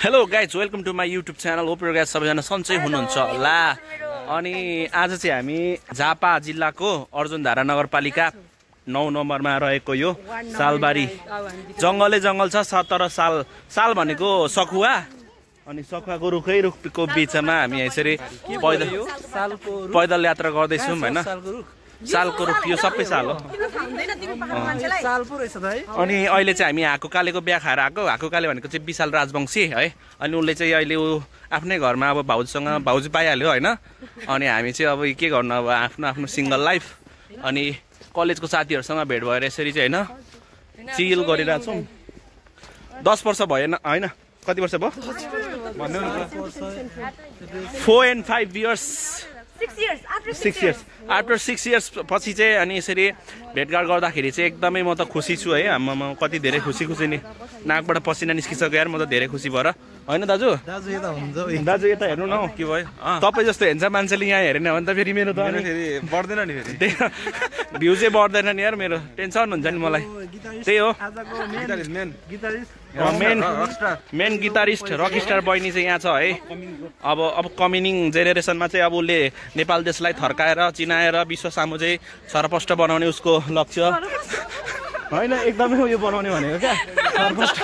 Hello guys welcome to my YouTube channel hope guys सबैजना सन्चै हुनुहुन्छ होला। अनि आज चाहिँ हामी झापा जिल्लाको अर्जुनधारा नगरपालिका 9 नम्बरमा रहेको यो सालबारी जङ्गलै जङ्गल छ तर साल भनेको सखुवा अनि सखुवाको रुखको बिचमा हामी यसरी पैदल यात्रा गर्दैछौँ हैन। सालको रुख यो सबै साल हो। अनि अहिले चाहिँ हामी हाकुकालेको बिहा खाएर आएको। हाकुकाले भनेको चाहिँ विशाल राजवंशी है। अनि उसले चाहिँ अहिले ऊ आफ्नै घरमा अब भाउजूसँग भाउजू पाइहाल्यो होइन। अनि हामी चाहिँ अब के गर्नु अब आफ्नो आफ्नो सिङ्गल लाइफ अनि कलेजको साथीहरूसँग भेट भएर यसरी चाहिँ होइन चिल गरिरहेछौँ। 10 वर्ष भएन होइन, कति वर्ष भयो? 4 and 5 years 6 years after 6 years पछि चाहिँ अनि यसरी भेटघाट गर्दाखेरि चाहिँ एकदमै म त खुसी छु है। म कति धेरै खुसी नि नाकबाट पसिना निस्किसक्यो यार। म त धेरै खुसी भएर होइन दाजु यता हेर्नु न के भयो। तपाईँ जस्तो हेर्छ मान्छेले यहाँ हेरेन भने त फेरि मेरो त फेरि बढ्दैन नि, फेरि भ्यू चाहिँ बढ्दैन नि यार। मेरो टेन्सन हुन्छ नि मलाई। त्यही हो मेन गिटारिस्ट रकस्टार बहिनी चाहिँ यहाँ छ है। अब कमिङ जेनेरेसनमा चाहिँ अब उसले नेपाल देशलाई थर्काएर चिनाएर विश्व सामु चाहिँ सरपष्ट बनाउने उसको लक्ष्य होइन। एकदमै उयो बनाउने भनेको क्या सरपष्ट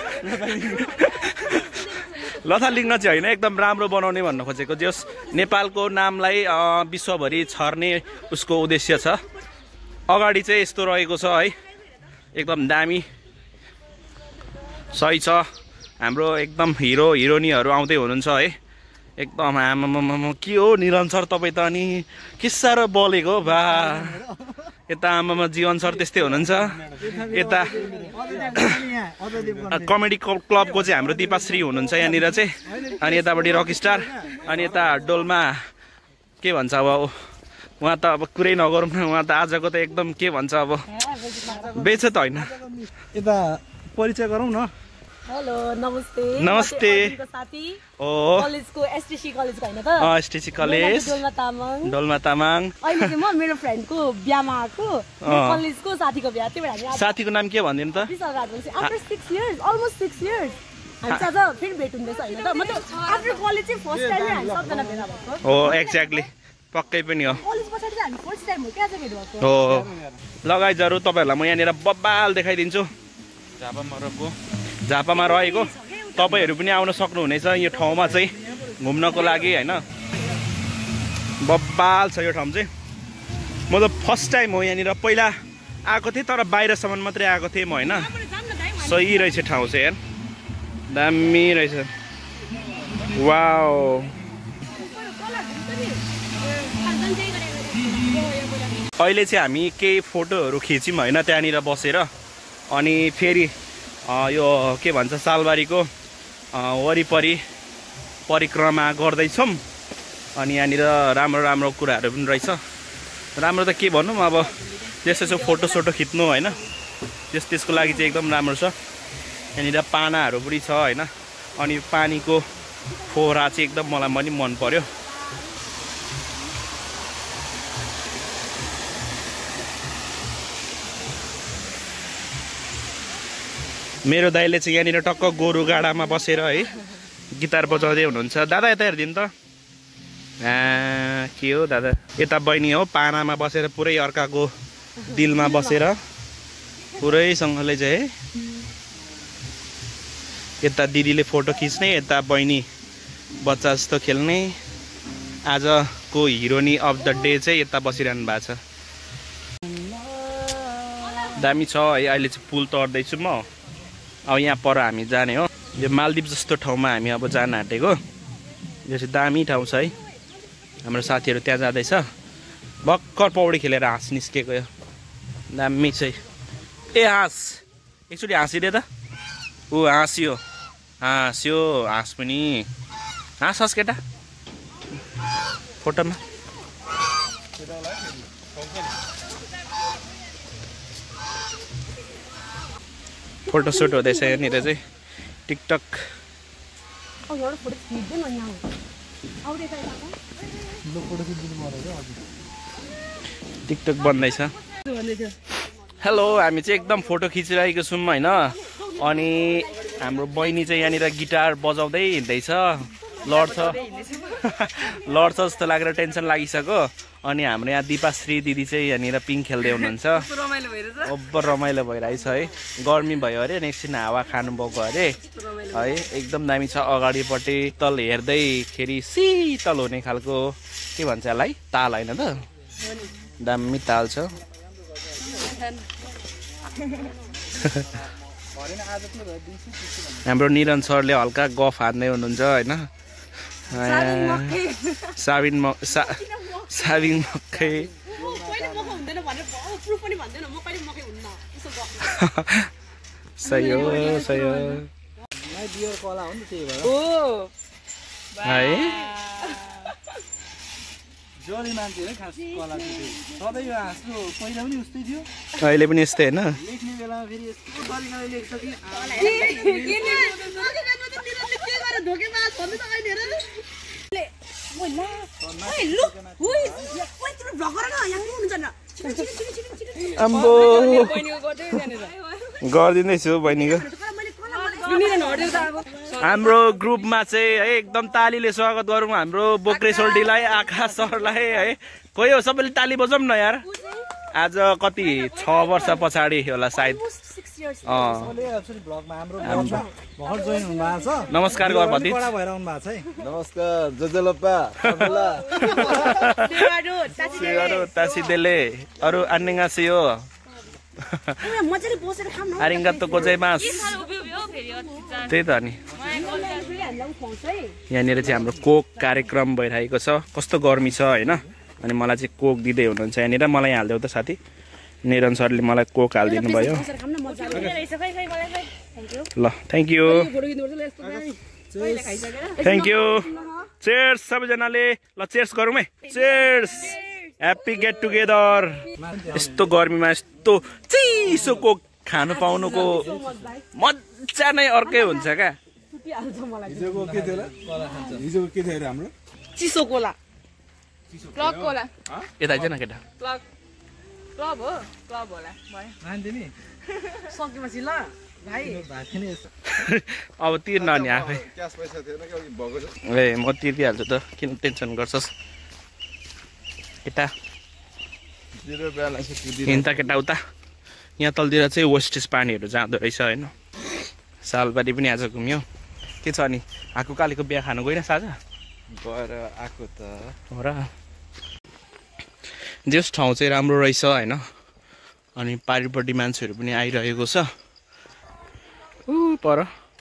लथालिङ्ग चाहिँ होइन, एकदम राम्रो बनाउने भन्न खोजेको। जस नेपालको नामलाई विश्वभरि छर्ने उसको उद्देश्य छ। अगाडि चाहिँ यस्तो रहेको छ है, एकदम दामी सही छ। हाम्रो एकदम हिरो हिरोइनीहरू आउँदै हुनुहुन्छ है। एकदम आमामा के हो निरन्तर तपाईँ त अनि के साह्रो बोलेको बा। यता आमामा जीवन सर त्यस्तै हुनुहुन्छ। यता कमेडी क्लबको चाहिँ हाम्रो दिपाश्री हुनुहुन्छ यहाँनिर चाहिँ। अनि यतापट्टि रकस्टार अनि यता डोलमा के भन्छ अब उहाँ त अब कुरै नगरौँ न। उहाँ त आजको त एकदम के भन्छ अब बेच त होइन। यता परिचय गरौँ न। हेलो नमस्ते नमस्ते साथी ओ कलेजको एसटीसी कलेजको हैन त एसटीसी कलेज डोल्मा तामाङ। अहिले चाहिँ म मेरो फ्रेन्डको बिहामा आएको कलेजको साथीको बिहा। त्यही भएर हामी साथीको नाम के भनिदिनु त? Vishal Rajbanshi. After 6 years almost 6 years हामी चाहिँ आज फेरि भेट हुँदैछ हैन त। मतलब आफ्टर कलेज चाहिँ फर्स्ट टाइम हामी सबजना भेला भएको हो। एक्ज्याक्टली पक्कै पनि हो। कलेज पछाडी चाहिँ हामी फर्स्ट टाइम हो के आज भेट भएको हो। लगाइजहरु तपाईहरुलाई म यहाँनिर बब्बाल देखाइदिन्छु। झापामा रहेको तपाईहरु पनि आउन सक्नुहुनेछ यो ठाउँमा चाहिँ घुम्नको लागि हैन। बब्बाल छ यो ठाउँ चाहिँ। म त फर्स्ट टाइम हो यहाँनिर। पहिला आएको थिएँ तर बाहिरसम्म मात्रै आएको थिएँ म हैन। सही रहेछ ठाउँ चाहिँ यार, दामी रहेछ। वाउ अहिले चाहिँ हामी केही फोटोहरू खिच्यौँ हैन त्यहाँनिर बसेर। अनि फेरि यो के भन्छ सालबारीको वरिपरि परिक्रमा गर्दैछौँ। अनि यहाँनिर राम्रो राम्रो कुराहरू पनि रहेछ। राम्रो त के भनौँ अब त्यसो फोटोसोटो खिच्नु होइन त्यसको लागि चाहिँ एकदम राम्रो छ। यहाँनिर पानाहरू पनि छ होइन। अनि पानीको फोहरा चाहिँ एकदम मलाई पनि मन पर्यो। मेरो दाइले चाहिँ यहाँनिर टक्क गोरु गाडामा बसेर है गिटार बजाउँदै हुनुहुन्छ। दादा यता हेरिदिनु त। के हो दादा? यता बहिनी हो पानामा बसेर पुरै अर्काको दिलमा बसेर पुरैसँगले चाहिँ है। यता दिदीले फोटो खिच्ने, यता बहिनी बच्चा जस्तो खेल्ने। आजको हिरोनी अफ द डे चाहिँ यता बसिरहनु भएको छ। दामी छ है। अहिले चाहिँ पुल तर्दैछु म। अब यहाँ पर हामी जाने हो। यो मालदिप जस्तो ठाउँमा हामी अब जान आँटेको। यो चाहिँ दामी ठाउँ छ है। हाम्रो साथीहरू त्यहाँ जाँदैछ। भर्खर पौडी खेलेर हाँस निस्केको यो दामी चाहिँ। ए हाँस एकचोटि हाँसिदिए त। ऊ हाँस्यो हाँस पनि हाँस केटा फोटोमा। फोटोसुट हुँदैछ यहाँनिर चाहिँ टिकटक। टिकटक बन्दैछ। हेलो हामी चाहिँ एकदम फोटो खिचिरहेको छौँ होइन। अनि हाम्रो बहिनी चाहिँ यहाँनिर गिटार बजाउँदै हिँड्दैछ लड्छ लड्छ जस्तो लागेर टेन्सन लागिसक्यो अनि हाम्रो यहाँ दिपाश्री दिदी चाहिँ यहाँनिर पिङ खेल्दै हुनुहुन्छ ओभर रमाइलो भइरहेछ है गर्मी भयो अरे एकछिन हावा खानुभएको अरे है एकदम दामी छ अगाडिपट्टि तल हेर्दैखेरि शीतल हुने खालको के भन्छ यसलाई ताल होइन त दामी ताल छ हाम्रो निरन सरले हल्का गफ हान्दै हुनुहुन्छ होइन साबिन मकै सही हो है जली मान्छे है खास कला चाहिँ सधैँ यो हाँस्नु पहिला पनि उस्तै थियो अहिले पनि यस्तै होइन लेख्ने बेलामा फेरि यस्तो तरिकाले लेख्छ कि अम्बो गरिदिँदैछु बहिनीको हाम्रो ग्रुपमा चाहिँ है एकदम तालीले स्वागत गरौँ हाम्रो बोक्रे सोल्टीलाई आकाश सरलाई है कोही हो सबैले ताली बजाउँ न यार आज कति 6 वर्ष पछाडि होला सायद नमस्कार गर भति नमस्कार जजलप्पा तासिदेले अरु अन्नेगासियो आरिङ्गातो गोजाइमास त्यही त नि यहाँनिर चाहिँ हाम्रो कोक कार्यक्रम भइरहेको छ कस्तो गर्मी छ होइन अनि मलाई चाहिँ कोक दिँदै हुनुहुन्छ यहाँनिर मलाई हालिदेऊ त साथी निरन सरले मलाई कोक हालिदिनु भयो ल thank you thank you cheers सबैजनाले ल चेयर्स गरौँ है चेयर्स ह्याप्पी गेट टुगेदर यस्तो गर्मीमा यस्तो चिसो कोक खानु पाउनुको मजा नै अर्कै हुन्छ क्या चिसो कोला क्लब कोला यता आइज न केटा क्लब हो क्लब होला भयो सकेपछि ल भाइ अब तिर्न नि आफै ए म तिर्दिहाल्छु त किन टेन्सन गर्छस् केटा हिँड्दा केटा उता यहाँ तलतिर चाहिँ वेस्टेज पानीहरू जाँदो रहेछ होइन सालबारी पनि आज घुम्यो के छ अनि आएको कालीको बिहा खानु गएन साझा गएर आएको त हो र जस ठाउँ चाहिँ राम्रो रहेछ होइन अनि पारिपट्टि मान्छेहरू पनि आइरहेको छ ऊ पर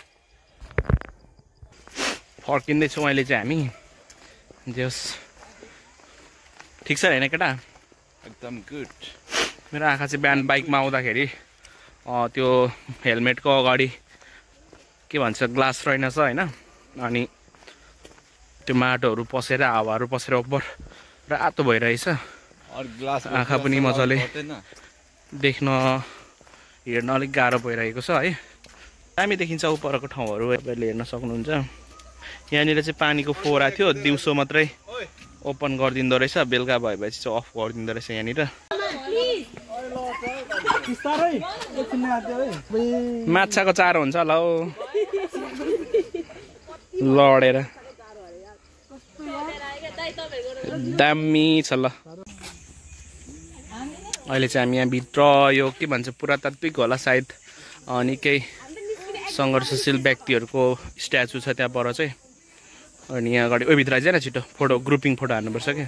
फर्किँदैछौँ अहिले चाहिँ हामी जस ठिक छ होइन केटा एकदम गुड मेरो आँखा चाहिँ बिहान बाइकमा आउँदाखेरि त्यो हेलमेटको अगाडि के भन्छ ग्लास रहेनछ होइन अनि त्यो माटोहरू पसेर हावाहरू पसेर ओभर रातो भइरहेछ आँखा पनि मजाले देख्न हेर्न अलिक गाह्रो भइरहेको छ है दामी देखिन्छ उपरको ठाउँहरू तपाईँले हेर्न सक्नुहुन्छ यहाँनिर चाहिँ पानीको फोहरा थियो दिउँसो मात्रै ओपन गरिदिँदो रहेछ बेलुका भएपछि चाहिँ अफ गरिदिँदो रहेछ यहाँनिर माछाको चारो हुन्छ होला हौ लडेर दामी छ ल अहिले चाहिँ हामी यहाँभित्र यो के भन्छ पुरातात्विक होला सायद अनि केही सङ्घर्षशील व्यक्तिहरूको स्ट्याचु छ त्यहाँ पर चाहिँ अनि यहाँ अगाडि भित्र आइज न छिटो फोटो ग्रुपिङ फोटो हान्नुपर्छ क्या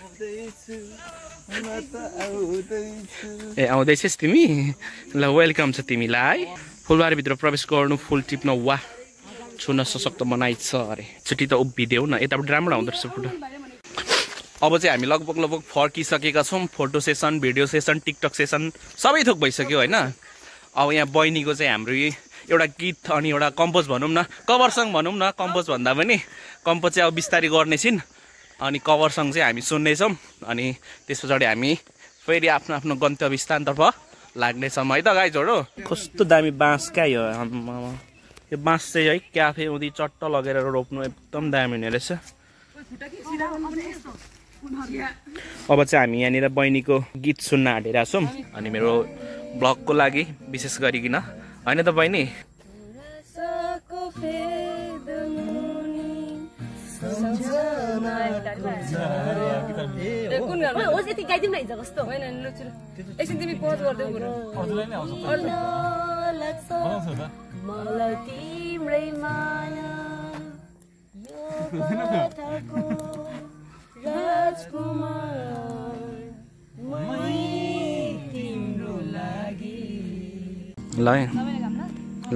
ए आउँदैछस् तिमी ल वेलकम छ तिमीलाई फुलबारीभित्र प्रवेश गर्नु फुल टिप्न वा छुन सशक्त बनाइछ अरे छुट्टी त उभिदेऊ न यतापट्टि राम्रो आउँदो रहेछ फोटो अब चाहिँ हामी लगभग फर्किसकेका छौँ photo session video session TikTok session सबै थोक भइसक्यो होइन अब यहाँ बहिनीको चाहिँ हाम्रो एउटा गीत अनि एउटा कम्पोज भनौँ न कभर सङ भनौँ न कम्पोज भन्दा पनि कम्पोज चाहिँ अब बिस्तारै गर्ने छिन् अनि कभर सङ चाहिँ हामी सुन्नेछौँ अनि त्यस पछाडि हामी फेरि आफ्नो आफ्नो गन्तव्य स्थानतर्फ लाग्नेछौँ है त गाइजहरू कस्तो दामी बाँस क्या यो बाँस चाहिँ है क्याफे उदी चट्ट लगेर रोप्नु एकदम दामी हुने रहेछ अब चाहिँ हामी यहाँनिर बहिनीको गीत सुन्न आँटिरहेको छौँ अनि मेरो ब्लगको लागि विशेष गरिकन होइन त बहिनी सफेद मुनि सम्झना कुन गाना हो यति गाइदिउँ न हिजो कस्तो होइन एकछिन तिमी पज गर्दै मलाई तिम्रै माया यो कथाको राजकुमार मै तिम्रो लागि ल ल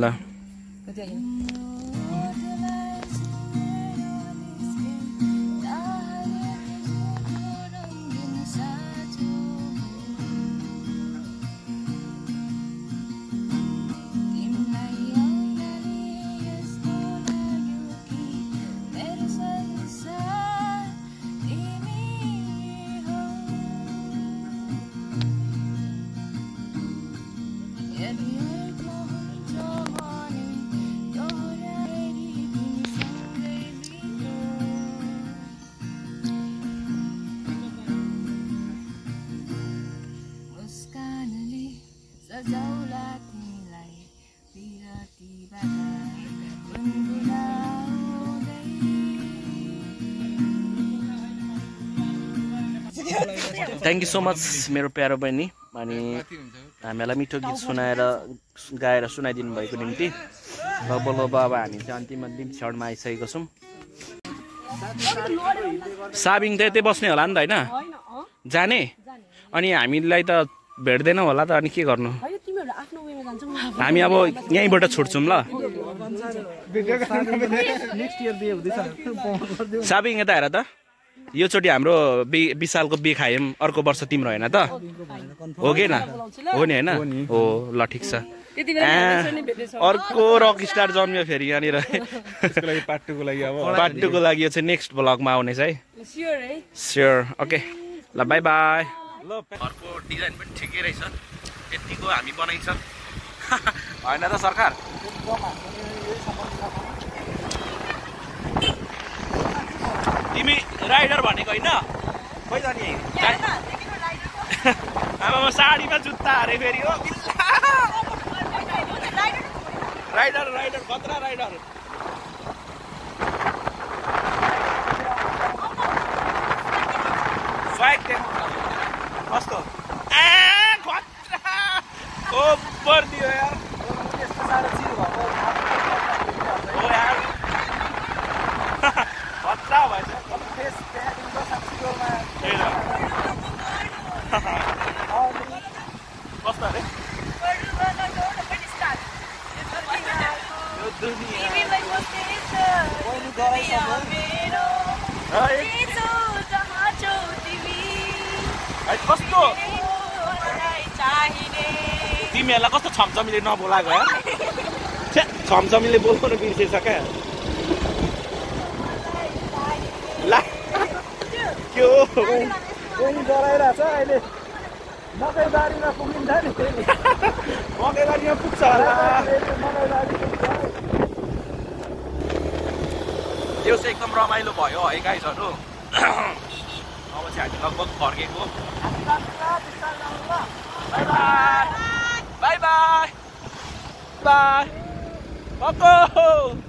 थ्याङ्क यू सो मच मेरो प्यारो बहिनी अनि हामीलाई मिठो गीत सुनाएर गाएर सुनाइदिनु भएको निम्ति अब हामी चाहिँ अन्तिम क्षणमा आइसकेको छौँ साबिङ त यतै बस्ने होला नि त होइन जाने अनि हामीलाई त भेट्दैन होला त अनि के गर्नु हामी अब यहीँबाट छुट्छौँ ल साबिङ यता हेर त योचोटि हाम्रो विशालको बिहे खायौँ अर्को वर्ष तिम्रो होइन त हो कि न हो नि होइन हो ल ठिक छ अर्को रक स्टार जन्मियो फेरि यहाँनिर पार्टुको लागि यो चाहिँ नेक्स्ट ब्लगमा आउनेछ है स्योर ओके ल बाई बाई ल घरको डिजाइन पनि ठिकै रहेछ यतिको हामी बनाइन्छ होइन त सरकार तिमी राइडर भनेको होइन खै जाने आमामा साडीमा जुत्ता हारे फेरि हो राइडर राइडर खतरा राइडर कस्तो ओभर दियो यार खतरा भएछ कस्तो अरे कस्तो तिमीहरूलाई कस्तो छमछमीले नबोलाएको यार छमछमीले बोलाउनु बिर्सेछ क्या ला के हो गराइरहेछ अहिले मकैबारीमा पुगिन्छ नि मकैबारीमा पुग्छ होला यो चाहिँ एकदम रमाइलो भयो है गाइजहरू अब चाहिँ हामी लगभग फर्केको बाई बाई बाई बाई